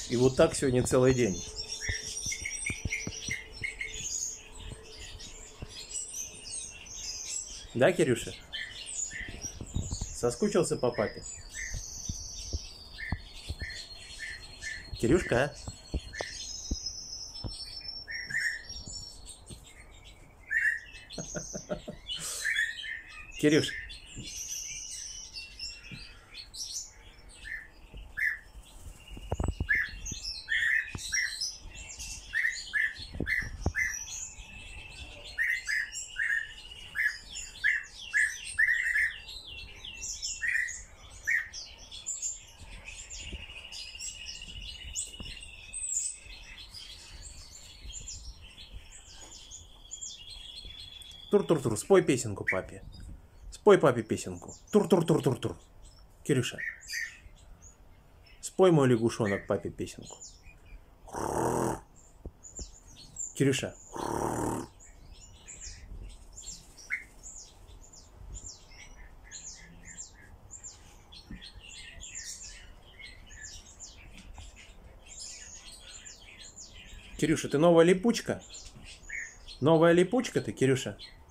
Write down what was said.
И вот так сегодня целый день. Да, Кирюша? Соскучился по папе? Кирюшка? Кирюш? Тур-тур-тур, спой песенку папе. Спой папе песенку. Тур-тур-тур-тур-тур. Кирюша, спой, мой лягушонок, папе песенку. Кирюша. Кирюша, ты новая липучка? Новая липучка ты, Кирюша?